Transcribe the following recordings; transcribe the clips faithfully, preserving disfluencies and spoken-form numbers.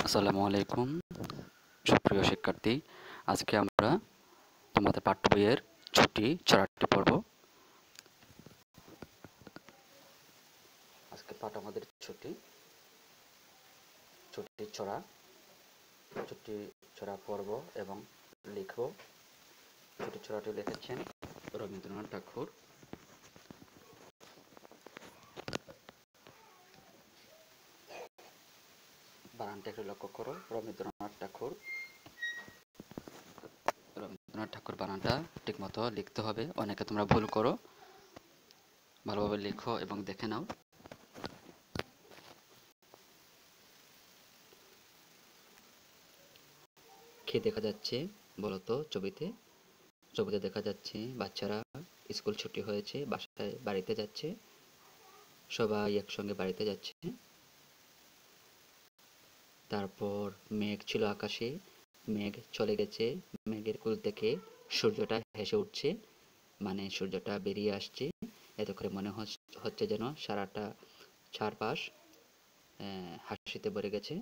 আসসালামু আলাইকুম সুপ্রিয় শিক্ষার্থী, আজকে আমরা তোমাদের পাঠ্য বইয়ের ছুটি ছড়াটি পড়ব। আজকে পাঠ আমাদের ছুটি ছুটি ছড়া ছুটি ছড়া পড়ব এবং লিখব। ছুটি ছড়াটি লিখেছেন রবীন্দ্রনাথ ঠাকুর। বানানটা একটু লক্ষ্য করো। রবীন্দ্রনাথ ঠাকুর রবীন্দ্রনাথ ঠাকুর বানানটা ঠিক মতো লিখতে হবে। অনেকে তোমরা ভুল করো, ভালোভাবে লেখো এবং দেখে নাও। কি দেখা যাচ্ছে বলো তো? ছবিতে ছবিতে দেখা যাচ্ছে বাচ্চারা স্কুল ছুটি হয়েছে, বাসায় বাড়িতে যাচ্ছে, সবাই একসঙ্গে বাড়িতে যাচ্ছে। তারপর মেঘ ছিল আকাশে, মেঘ চলে গেছে, মেঘের কুল থেকে সূর্যটা হেসে উঠছে, মানে সূর্যটা বেরিয়ে আসছে। এত করে মনে হচ্ছে যেন সারাটা চারপাশ হাসিতে ভরে গেছে।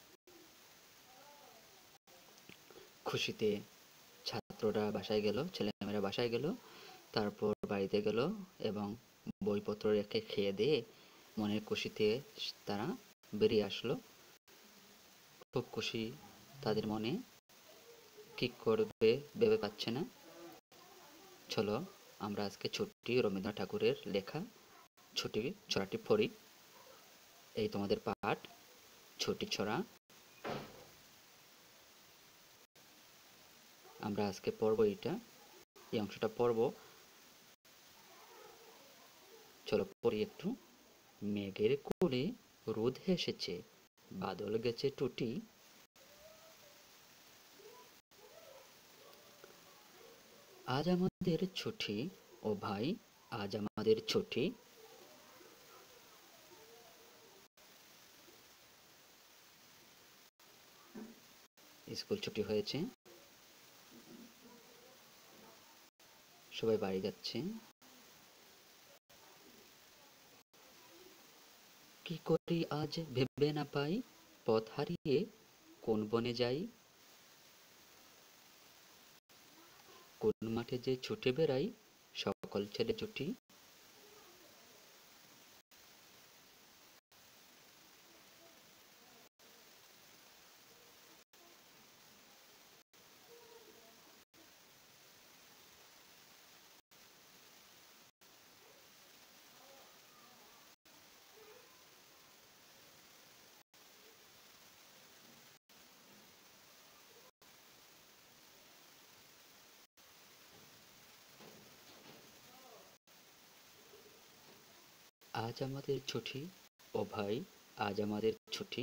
খুশিতে ছাত্ররা বাসায় গেল, ছেলেমেয়েরা বাসায় গেল, তারপর বাড়িতে গেল এবং বইপত্র রেখে খেয়ে দিয়ে মনের খুশিতে তারা বেরিয়ে আসলো। খুব খুশি তাদের মনে, কি করবে ভেবে পাচ্ছে না। চলো আমরা আজকে ছুটি রবীন্দ্রনাথ ঠাকুরের লেখা ছুটি ছড়াটি পড়ি। এই তোমাদের পাঠ ছুটি ছড়া। আমরা আজকে পড়ব, এটা এই অংশটা পড়ব। চলো পড়ি একটু। মেঘের কোলে রোদ হেসেছে, বাদল গেছে টুটি, আজ আমাদের ছুটি, ও ভাই আজ আমাদের ছুটি। স্কুল ছুটি হয়েছে, সবাই বাড়ি যাচ্ছে। কি করি আজ ভেবে না পাই, পথ হারিয়ে কোন বনে যাই, কোন মাঠে যে ছুটে বেড়াই সকল ছেলে ছুটি। আজ আমাদের ছুটি, ও ভাই আজ আমাদের ছুটি।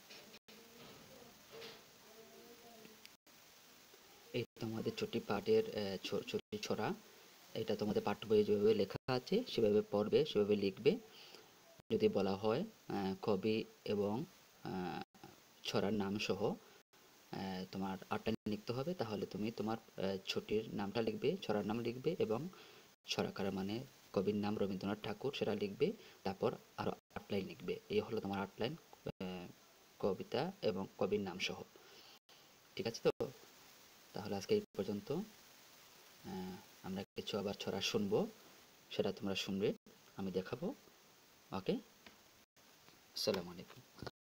এই তোমাদের ছুটি পাঠের ছুটি ছড়া। এটা তোমাদের পাঠ্য বইয়ে যেভাবে লেখা আছে সেভাবে পড়বে, সেভাবে লিখবে। যদি বলা হয় কবি এবং ছড়ার নাম সহ তোমার আটটা লিখতে হবে, তাহলে তুমি তোমার ছুটির নামটা লিখবে, ছড়ার নাম লিখবে এবং ছড়াকার মানে কবির নাম রবীন্দ্রনাথ ঠাকুর সেটা লিখবে। তারপর আরো আট লাইন লিখবে। এই হলো তোমার আট লাইন কবিতা এবং কবির নাম সহ। ঠিক আছে তো? তাহলে আজকে এই পর্যন্ত। আমরা কিছু আবার ছড়া শুনবো, সেটা তোমরা শুনবে, আমি দেখাবো। ওকে, আসসালামু আলাইকুম।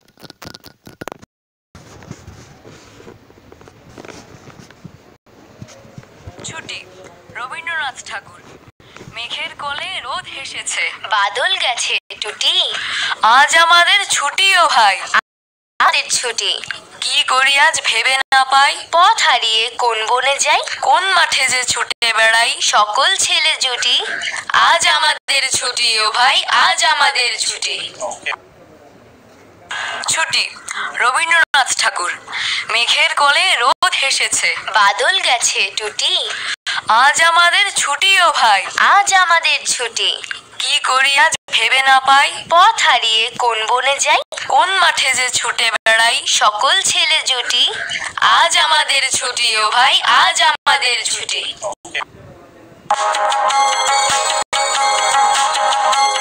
ছুটি রবীন্দ্রনাথ ঠাকুর। মেঘের কোলে রোদ হেসেছে, বাদল গেছে টুটি, আজ আমাদের ছুটি ও ভাই আমাদের ছুটি। কি করি আজ ভেবে না পাই, পথ হারিয়ে কোন বনে যাই, কোন মাঠে যে ছুটে বেড়াই সকল ছেলে জুটি, আজ আমাদের ছুটি ও ভাই আজ আমাদের ছুটি। ছুটি রবীন্দ্রনাথ ঠাকুর। মেঘের কোলে রোদ হেসেছে, বাদল গেছে টুটি, আজ আমাদের ছুটি ও ভাই আজ আমাদের ছুটি। কি করি আজ ভেবে না পাই, পথ হারিয়ে কোন বনে যাই, কোন মাঠে যে ছুটে বেড়াই সকল ছেলে জুটি, আজ আমাদের ছুটি ও ভাই আজ আমাদের ছুটি।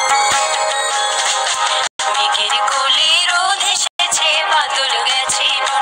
মেঘের কোলে রোদ হেসেছে, বাদল গেছে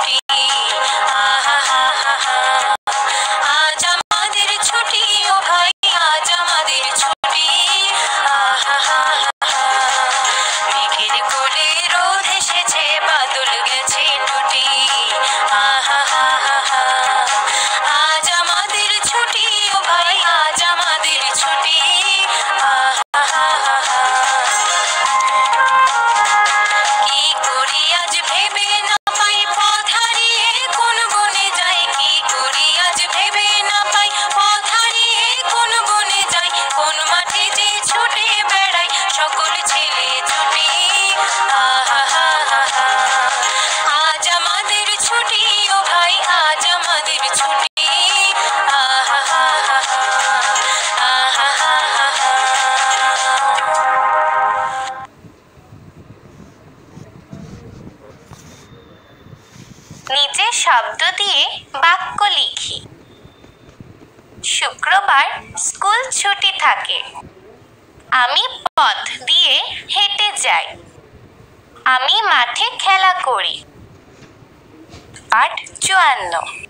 নিজে শব্দ দিয়ে বাক্য লিখি। শুক্রবার স্কুল ছুটি থাকে। আমি পথ দিয়ে হেঁটে যাই। আমি মাঠে খেলা করি। পাঠ চুয়ান্ন।